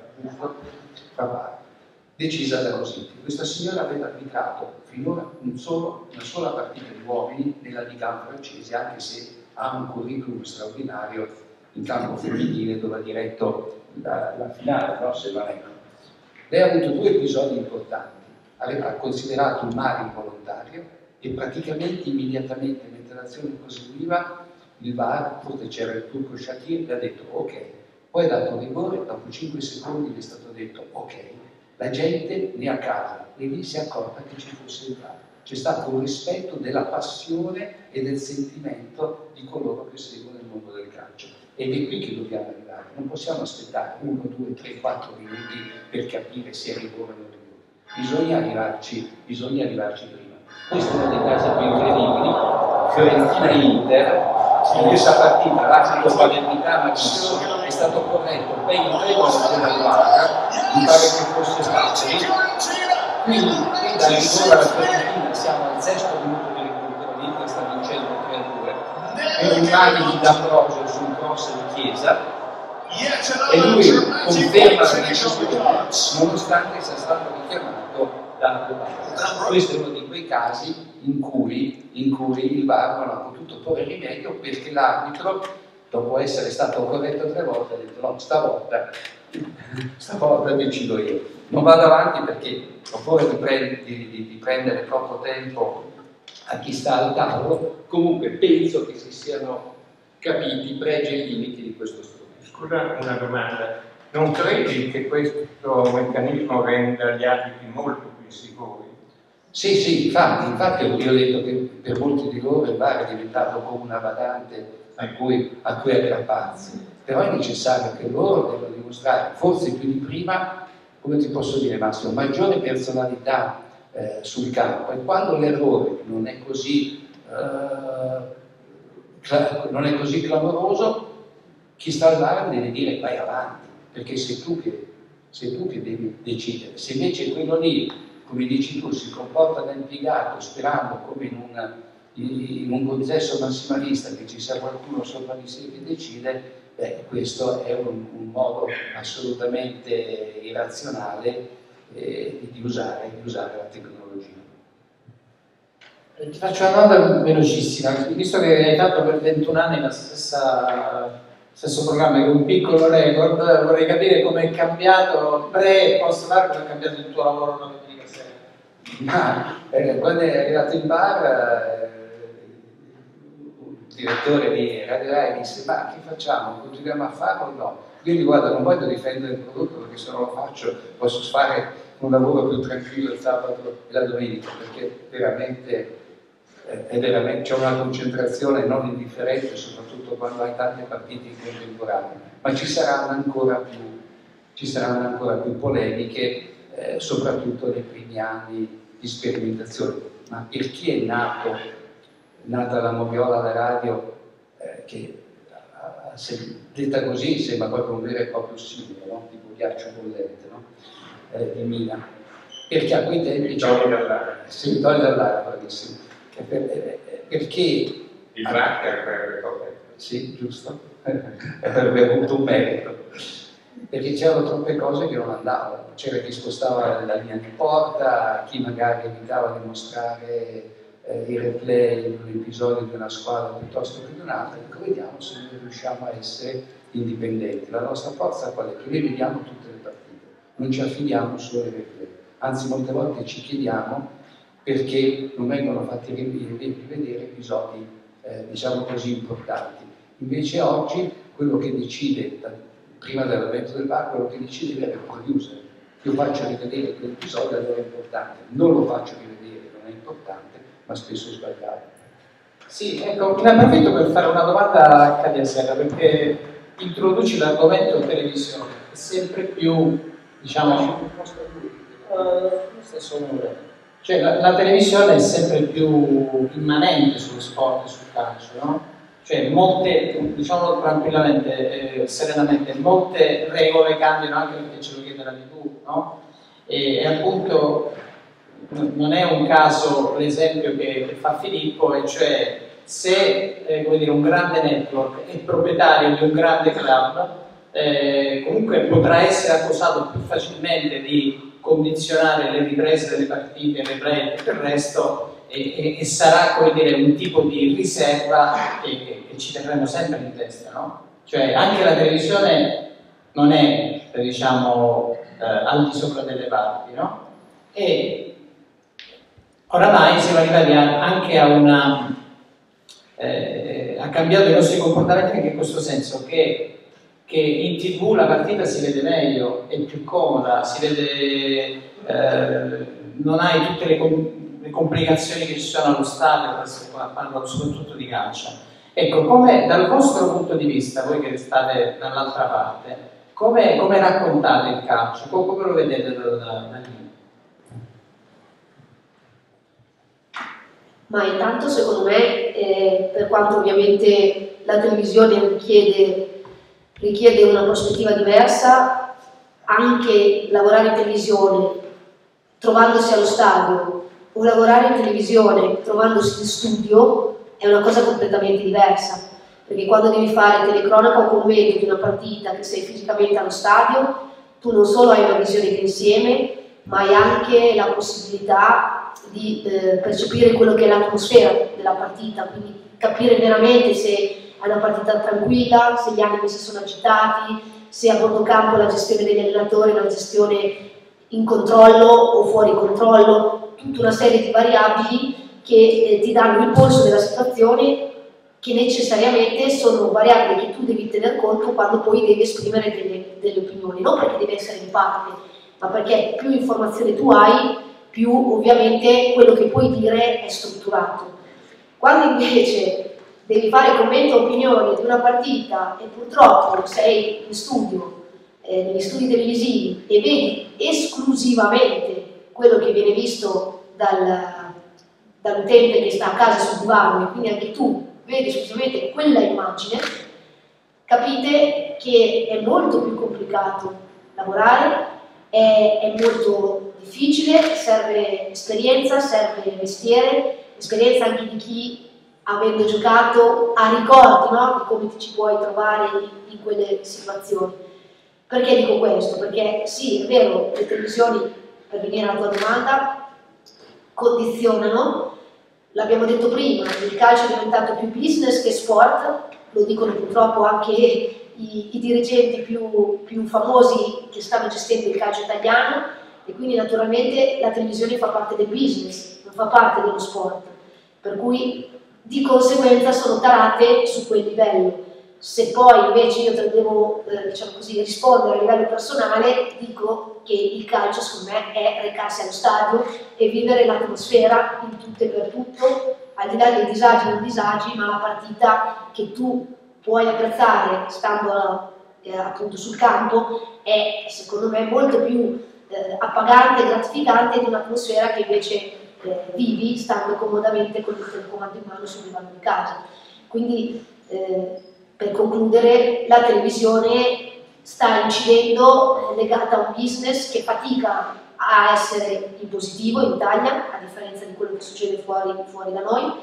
Favara, decisa da Rossetti. Questa signora aveva arbitrato finora un solo, una sola partita di uomini nella Liga francese, anche se ha un curriculum straordinario in campo femminile dove ha diretto la, la finale, no? Se non è. Lei ha avuto due episodi importanti, aveva considerato un mare involontario e praticamente immediatamente mentre l'azione proseguiva il V A R, forse c'era il turco Shakir, gli ha detto ok, poi ha dato un rigore, dopo cinque secondi gli è stato detto ok, la gente lì a casa e lì si è accorta che ci fosse il V A R. C'è stato un rispetto della passione e del sentimento di coloro che seguono il mondo del calcio. Ed è qui che dobbiamo arrivare, non possiamo aspettare uno, due, tre, quattro minuti per capire se è rigore o non è rigore. Bisogna arrivarci, bisogna arrivarci prima. Questo è uno dei casi più incredibili. Fiorentina-Inter, in questa partita l'arbitro Palermitano è stato corretto ben tre volte dal V A R, mi pare che fosse stato. Quindi, qui dal rigore alla Fiorentina siamo al sesto minuto di recupero, l'Inter sta vincendo tre a due. Per un mani di D'Ambrosio su un cross di Chiesa e lui conferma la decisione nonostante sia stato richiamato dal V A R. Questo è uno di quei casi in cui, in cui il V A R non ha potuto porre rimedio perché l'arbitro, dopo essere stato corretto tre volte, ha detto no, stavolta, stavolta decido io. Non vado avanti perché ho paura di, prend di, di, di prendere troppo tempo a chi sta al tavolo. Comunque penso che si siano capiti i pregi e i limiti di questo strumento. Scusa, una domanda. Non credi che questo meccanismo renda gli arbitri molto più sicuri? Sì, sì, infatti, infatti io ho detto che per molti di loro il V A R è diventato come una badante a cui, a cui aggrapparsi. Però è necessario che loro debbano dimostrare, forse più di prima, come ti posso dire Massimo, maggiore personalità eh, sul campo, e quando l'errore non è così, eh, non è così clamoroso, chi sta al V A R deve dire vai avanti, perché sei tu che, sei tu che devi decidere. Se invece quello lì, come dici tu, si comporta da impiegato sperando come in un, in un consesso massimalista che ci sia qualcuno sopra di sé che decide, beh, questo è un, un modo assolutamente irrazionale eh, di, usare, di usare la tecnologia. Ti faccio una domanda velocissima, visto che hai fatto per ventuno anni la stessa, stesso programma, che è un piccolo record, vorrei capire come è cambiato pre e post V A R, come è cambiato il tuo lavoro nella domenica sera. Ma eh, quando è arrivato in bar, eh, il direttore di Radio Rai disse: ma che facciamo? Continuiamo a farlo o no? Io gli guardo, non voglio difendere il prodotto perché se non lo faccio posso fare un lavoro più tranquillo il sabato e la domenica, perché veramente eh, è veramente c'è una concentrazione non indifferente, soprattutto quando hai tante partite in contemporanea, ma ci saranno ancora più, ci saranno ancora più polemiche, eh, soprattutto nei primi anni di sperimentazione. Ma per chi è nato, nata la moviola alla radio, eh, che se, detta così sembra proprio un vero e proprio simbolo, no? Tipo ghiaccio bollente, no? eh, di Mina, perché a quei tempi Togli dall'aria. Sì, togli dall'aria, bravissimo. Per, eh, perché il tracker per le cose. Sì, giusto, avrebbe avuto un merito, perché c'erano troppe cose che non andavano, c'era chi spostava la linea di porta, chi magari evitava di mostrare eh, i replay di un episodio di una squadra piuttosto che di un'altra. Ecco, vediamo se noi riusciamo a essere indipendenti. La nostra forza qual è? Che noi vediamo tutte le partite, non ci affidiamo solo ai replay, anzi molte volte ci chiediamo perché non vengono fatti rivedere episodi eh, diciamo così importanti. Invece oggi quello che decide, prima dell'avvento del V A R, quello che decide è il producer. Io faccio rivedere quell'episodio, allora è importante, non lo faccio rivedere, non è importante, ma spesso è sbagliato. Sì, ecco, ne approfitto per fare una domanda a Katia Serra, perché introduci l'argomento televisione, è sempre più, diciamo, uh, stesso numero. Cioè la, la televisione è sempre più immanente sullo sport e sul calcio, no? Cioè molte, diciamo tranquillamente, eh, serenamente, molte regole cambiano anche perché ce lo chiede la tivù, no? E, e appunto non è un caso l'esempio che, che fa Filippo, e cioè se eh, come dire, un grande network è proprietario di un grande club, eh, comunque potrà essere accusato più facilmente di condizionare le riprese delle partite, le replay e tutto il resto, e, e, e sarà, come dire, un tipo di riserva che, che, che ci terremo sempre in testa, no? Cioè anche la televisione non è, diciamo, eh, al di sopra delle parti, no? E oramai siamo arrivati a, anche a una eh, ha cambiato i nostri comportamenti anche in questo senso, che che in tivù la partita si vede meglio, è più comoda, si vede, eh, non hai tutte le, com le complicazioni che ci sono allo stadio, parlo soprattutto di calcio. Ecco, come dal vostro punto di vista, voi che state dall'altra parte, come, come raccontate il calcio? Come, come lo vedete da, da, da lì? Ma intanto secondo me, eh, per quanto ovviamente la televisione richiede richiede una prospettiva diversa, anche lavorare in televisione trovandosi allo stadio o lavorare in televisione trovandosi in studio è una cosa completamente diversa, perché quando devi fare telecronaca o commento di una partita che sei fisicamente allo stadio, tu non solo hai una visione d'insieme, ma hai anche la possibilità di eh, percepire quello che è l'atmosfera della partita, quindi capire veramente se è una partita tranquilla, se gli animi si sono agitati, se a bordo campo la gestione degli allenatori è una gestione in controllo o fuori controllo, tutta una serie di variabili che eh, ti danno il polso della situazione, che necessariamente sono variabili che tu devi tener conto quando poi devi esprimere delle, delle opinioni, non perché devi essere in parte, ma perché più informazione tu hai, più ovviamente quello che puoi dire è strutturato. Quando invece devi fare commento o opinioni di una partita e purtroppo sei in studio, eh, negli studi televisivi, e vedi esclusivamente quello che viene visto dal, dall'utente che sta a casa sul divano, e quindi anche tu vedi esclusivamente quella immagine, capite che è molto più complicato lavorare, è, è molto difficile, serve esperienza, serve mestiere, esperienza anche di chi, avendo giocato, ha ricordi, no? Di come ti ci puoi trovare in, in quelle situazioni. Perché dico questo? Perché sì, è vero, le televisioni, per venire alla tua domanda, condizionano. L'abbiamo detto prima, il calcio è diventato più business che sport, lo dicono purtroppo anche i, i dirigenti più, più famosi che stanno gestendo il calcio italiano, e quindi naturalmente la televisione fa parte del business, non fa parte dello sport, per cui di conseguenza sono tarate su quel livello. Se poi invece io te devo eh, diciamo così, rispondere a livello personale, dico che il calcio secondo me è recarsi allo stadio e vivere l'atmosfera in tutto e per tutto, al di là dei disagi e non disagi, ma la partita che tu puoi apprezzare stando eh, appunto sul campo è secondo me molto più eh, appagante e gratificante di un'atmosfera che invece eh, vivi stando comodamente con il telecomando in mano sul divano di casa. Quindi eh, per concludere, la televisione sta incidendo, legata a un business che fatica a essere in positivo in Italia, a differenza di quello che succede fuori, fuori da noi,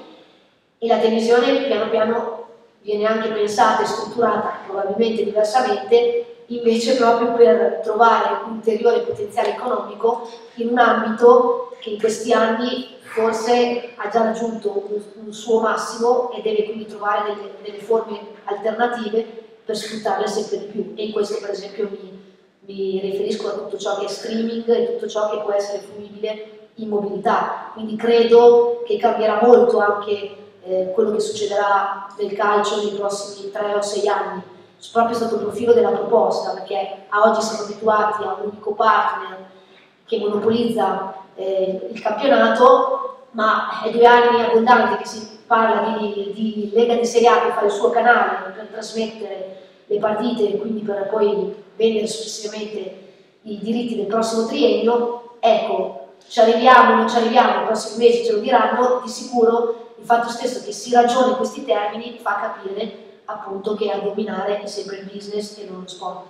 e la televisione piano piano viene anche pensata e strutturata probabilmente diversamente, invece proprio per trovare ulteriore potenziale economico in un ambito che in questi anni forse ha già raggiunto un, un suo massimo e deve quindi trovare delle, delle forme alternative per sfruttarle sempre di più, e in questo per esempio mi, mi riferisco a tutto ciò che è streaming e tutto ciò che può essere fruibile in mobilità. Quindi credo che cambierà molto anche eh, quello che succederà nel calcio nei prossimi tre o sei anni, proprio sotto il profilo della proposta, perché a oggi siamo abituati a un unico partner che monopolizza eh, il campionato, ma è due anni abbondanti che si parla di, di Lega di Serie A che fa il suo canale per trasmettere le partite e quindi per poi vendere successivamente i diritti del prossimo triennio. Ecco, ci arriviamo o non ci arriviamo, nei prossimi mesi ce lo diranno, di sicuro il fatto stesso che si ragioni questi termini fa capire appunto che a dominare è sempre il business e non lo sport.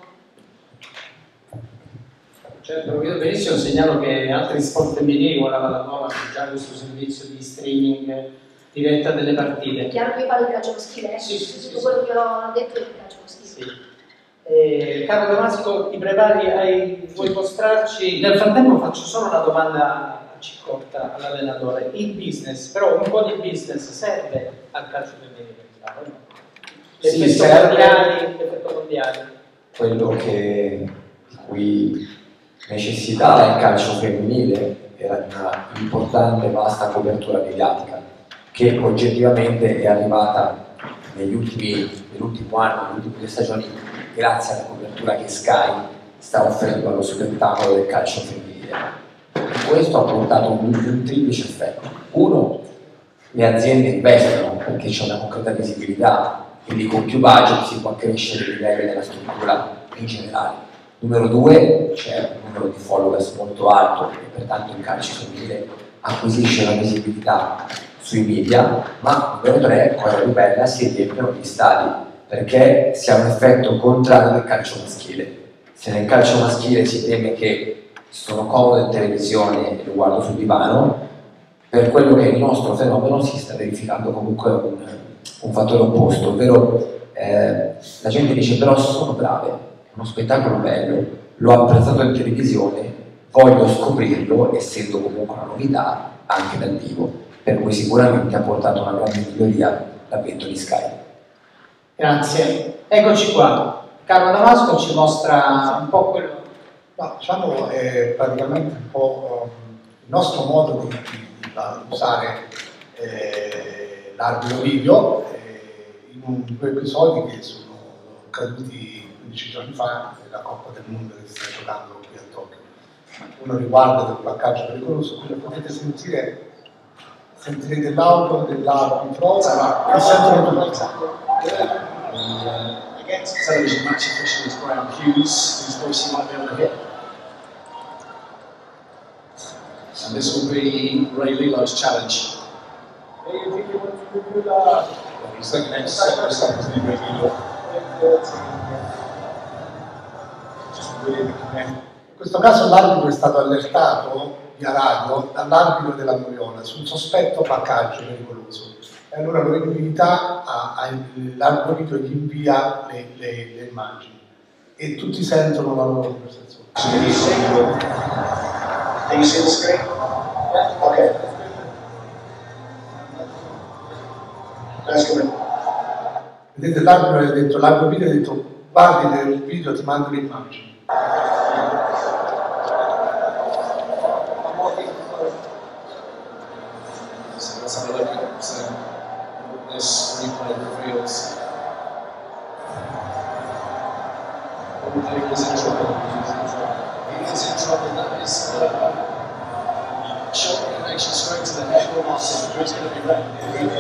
Certo, lo vedo benissimo, segnalo che altri sport femminili, come la pallavolo, hanno già questo servizio di streaming diretta delle partite. Chiaro che parlo di calcio maschile, eh? Sì, sì, tutto sì, quello sì. che ho detto è di calcio maschile. Sì. Eh, caro Damasco, ti prepari, ai, vuoi mostrarci? Nel frattempo faccio solo una domanda cicotta all'allenatore. Il business, però un po' di business serve al calcio femminile? Sì, L'effetto serve. mondiale, l'effetto mondiale. Quello che, di cui necessità il calcio femminile era di una importante e vasta copertura mediatica che oggettivamente è arrivata negli ultimi, nell'ultimo anno, nelle ultime due stagioni, grazie alla copertura che Sky sta offrendo allo spettacolo del calcio femminile. Questo ha portato un, un triplice effetto. Uno, le aziende investono perché c'è una concreta visibilità, quindi con più budget si può crescere il livello della struttura in generale. Numero due, c'è un numero di followers molto alto e pertanto il calcio femminile acquisisce una visibilità sui media, ma numero tre, cosa più bella, si riempiono gli stadi, perché si ha un effetto contrario del calcio maschile. Se nel calcio maschile si teme che sono comodo in televisione e lo guardo sul divano, per quello che è il nostro fenomeno si sta verificando comunque un, un fattore opposto, ovvero eh, la gente dice però sono brave, è uno spettacolo bello, l'ho apprezzato in televisione, voglio scoprirlo, essendo comunque una novità anche dal vivo, per cui sicuramente ha portato una grande miglioria l'avvento di Sky. Grazie. Eccoci qua. Carlo Damasco ci mostra un po' quello, No, diciamo è praticamente un po' um, il nostro modo di, di, di usare eh, l'arbitro video eh, in due episodi che sono caduti quindici giorni fa nella Coppa del Mondo che si sta giocando qui a Tokyo. Uno riguarda del placcaggio pericoloso, quindi potete sentire, sentirete l'audio dell'arbitro che sentono tutti. Against television match official is Graham Hughes, whose voice you might be able to hear. And this will be Ray Lilo's challenge. Well, he's looking at seven seconds in Ray Lilo. Just really the command. In questo caso l'arbitro è stato allertato via radio dall'arbitro della Moviola su un sospetto placcaggio pericoloso. E allora lo invita, a, a, l'arbitro video gli invia le, le, le immagini e tutti sentono la loro conversazione. Can you see the screen? Okay. That's good. Vedete, l'arbitro ha detto, l'arbitro video ha detto guardi nel video, ti mando le immagini. So let's have a look at um, what this replay reveals. David is in trouble. He is in trouble. That is uh, shot connection straight to the head. It's going to be red.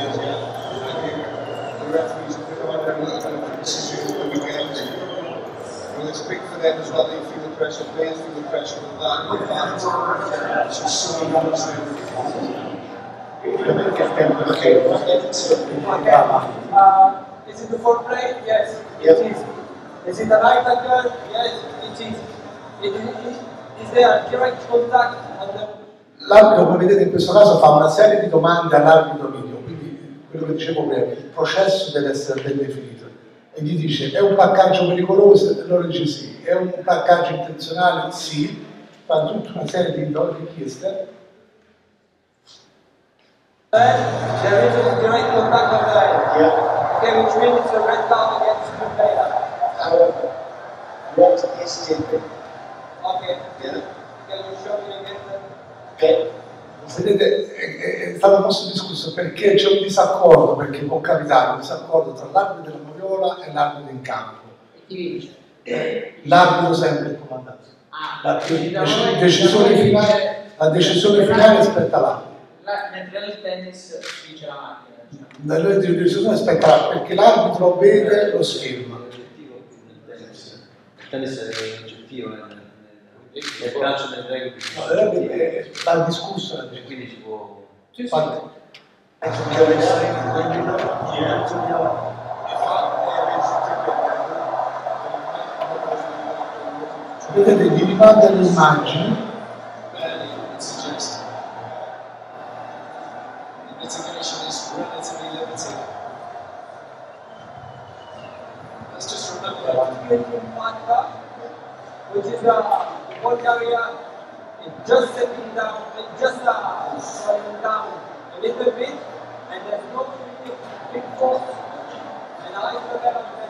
The referees have been on their decision when we get into it. Well, it's quick for them as well. They feel the pressure, players feel the pressure of that. It's just so much there. Okay. Uh, is it the foreplay? Yes, Yep. it is. Is it a right angle? Yes, it is. It is, is there a direct contact on the... L'arbitro, come vedete in questo caso, fa una serie di domande all'arbitro video, quindi quello che dicevo prima, il processo deve essere ben definito. E gli dice, è un placcaggio pericoloso? E loro dice sì. È un placcaggio intenzionale? Sì. Fa tutta una serie di richieste. There is a direct contact on the line. Yeah. Okay, which means it's a red card against the player. However, what is different? Okay. Yeah. Can you show me again? Okay. Vedete, è, è stato posto discusso perché c'è un disaccordo, perché può capitare un disaccordo tra l'arbitro della Moviola e l'arbitro in campo. L'arbitro sempre il comandante. La dec- decisione finale, la decisione finale spetta all'arbitro. Mentre nel tennis dice la macchina. La decisione spetta all'arbitro perché l'arbitro vede lo schermo. Il tennis è oggettivo, nel calcio del rugby. No, il rugby è dal discusso e quindi si può. Sì, sì. Fate. Vedete, vi rimanda le immagini. Litigation is relatively limited. Let's just remember which is the ball carrier, it just setting down, it just uh, slowing down a little bit, and there's no really big force, and I like the level of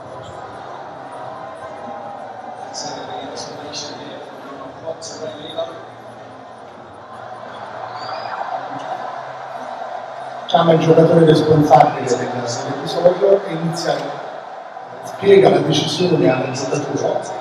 Let's have the explanation here from Rob to Ray Lilo. Chiama il giocatore responsabile dell'episodio e inizia, spiega la decisione al giocatore.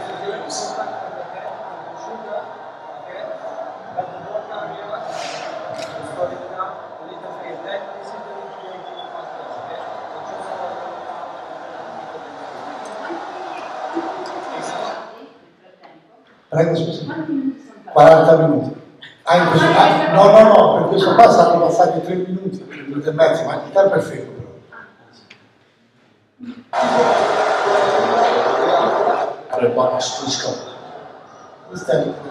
Prego, scusi. quaranta minuti. Ah, in questo, ah, no, no, no, per questo qua saranno passati tre minuti, tre minuti e mezzo, ma il tempo è fermo però. Allora, Scusko. Questo è il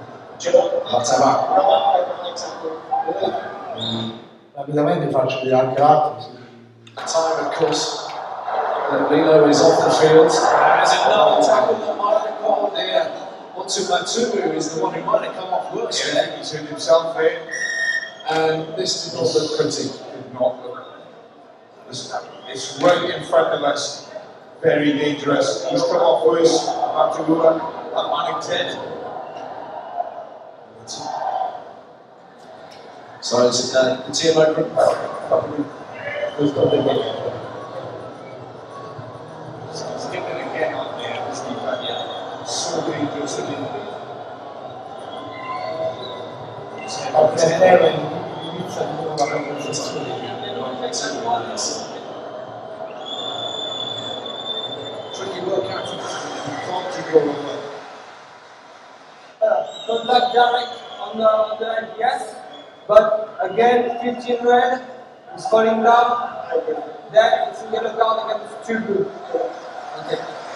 rapidamente faccio vedere anche l'altro. Sì. Time, of course, that Lilo is off the field. There's another tackle that might have got there. Onto Matumu is the one who might have come off worse. Yeah, he's hurt himself there. And this did not look pretty. Did not look. Listen, it's right in front of us. Very dangerous. He's come off worse. Maturua, that man in ten. So it's, uh, the team over probably was got their money. So stick it again on there, this defense, yeah. So dangerous in Italy. Albertero inizia di nuovo la conversazione. Tricky work out to can't keep going away. Uh, contact direct on the, on the end, yes. But again, fifteen red is falling down. Then it's a yellow card against two blue. Okay.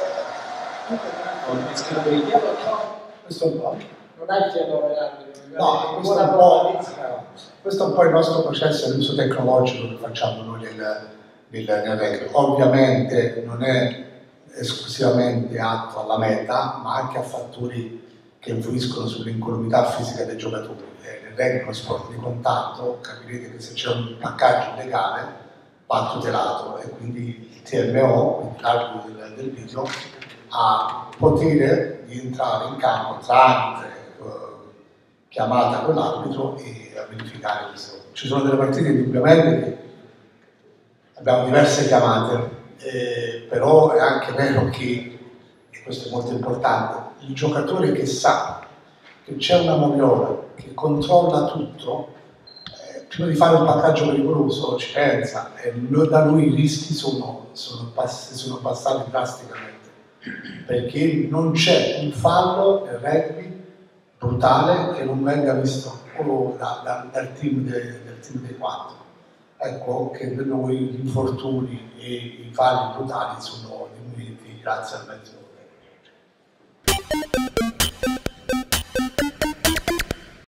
It's going to be a yellow card. Questo è un po'. Non è che non è No, questo è, un po', questo è un po' il nostro processo di uso tecnologico che facciamo noi nel, nel, nel rugby. Ovviamente non è esclusivamente atto alla meta, ma anche a fattori che influiscono sull'incolumità fisica dei giocatori. Eh, nel rugby è uno sport di contatto, capirete che se c'è un paccaggio illegale va tutelato e quindi il T M O, quindi l'arbitro del, del video, ha potere di entrare in campo tramite chiamata con l'arbitro e a verificare questo. Ci sono delle partite indubbiamente che abbiamo diverse chiamate, eh, però è anche vero che, e questo è molto importante, il giocatore che sa che c'è una moviola che controlla tutto, eh, prima di fare un paccaggio pericoloso ci pensa e da lui i rischi sono, sono, pass sono passati drasticamente, perché non c'è un fallo nel rugby brutale che non venga visto solo da, da, dal, team de, del team dei quattro. Ecco che per noi gli infortuni e i falli brutali sono diminuiti grazie al mezzo.